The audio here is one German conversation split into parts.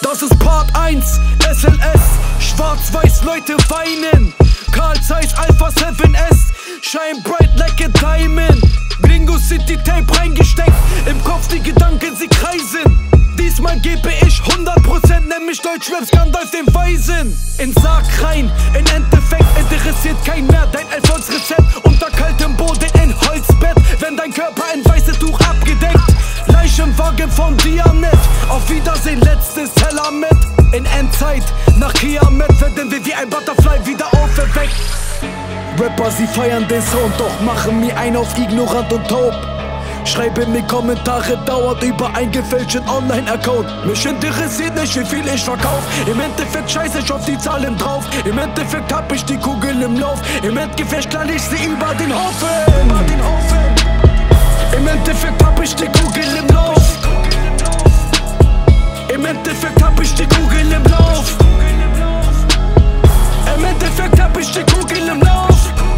Das ist Part 1, SLS, schwarz-weiß Leute weinen. Carl Zeiss, Alpha 7S, shine bright like a diamond. Gringo City Tape reingesteckt, im Kopf die Gedanken, sie kreisen. Diesmal gebe ich 100%, nämlich Deutschraps Gandalf den Weisen. In Sarg rein, im Endeffekt interessiert kein mehr dein Erfolgsrezept. Unter kaltem Boden in Holzbett, wenn dein Körper in weißes Tuch abgedeckt. Leichenwagen von Dianet, auf Wiedersehen, letztes Teller mit. In Endzeit, nach Kiamet werden wir wie ein Butterfly wieder auferweckt. Rapper, sie feiern den Sound, doch machen mir ein auf ignorant und taub. Schreibe mir Kommentare, dauert über einen gefälschten Online-Account. Mich interessiert nicht, wie viel ich verkauf. Im Endeffekt scheiße ich auf die Zahlen drauf. Im Endeffekt hab ich die Kugel im Lauf. Im Endeffekt knall ich sie über den Haufen. Im Endeffekt hab ich die Kugel im Lauf. Im Endeffekt hab ich die Kugel im Lauf. Im Endeffekt hab ich die Kugel im Lauf.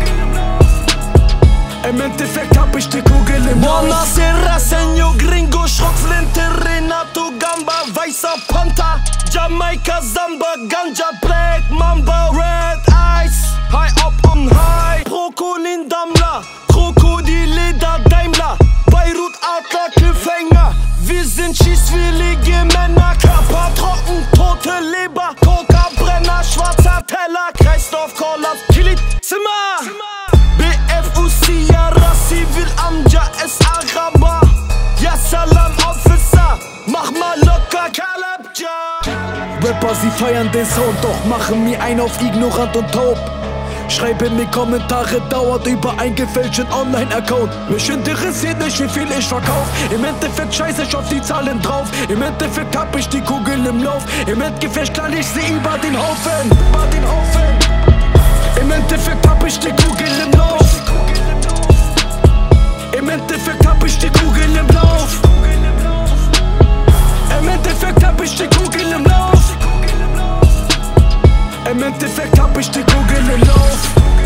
Im Endeffekt hab ich die Kugel im Lauf. Buonasera, Senor Gringo, Schrotflinte, Renato Gamba, Weißer Panther, Jamaika, Samba, Ganja, Black Mamba, Red Eyes, High up on high, Prokolin, Dammler, Krokodilleder, Daimler, Beirut, Adler, Cliffhanger. Wir sind schießwillige Männer, Körper trocken, tote Leber, Coca-Brenner, schwarzer Teller, Kreislauf, Kollaps, Kilit, Zimmer. BFUC, Yara, Civil, Amja, S. Araber. Ja, Salam, Officer, mach mal locker, Kalabja. Rapper, sie feiern den Sound, doch machen mir ein auf ignorant und taub. Schreibe mir Kommentare, dauert über einen gefälschten Online-Account. Mich interessiert nicht, wie viel ich verkauf. Im Endeffekt scheiße ich auf die Zahlen drauf. Im Endeffekt hab ich die Kugel im Lauf. Im Endeffekt knall ich sie über den Haufen. Im Endeffekt hab ich die Kugel im Lauf. Im Endeffekt hab ich die Kugel im Lauf. Im Endeffekt hab ich die Kugel im Lauf. Im Endeffekt hab ich die Kugel im Lauf.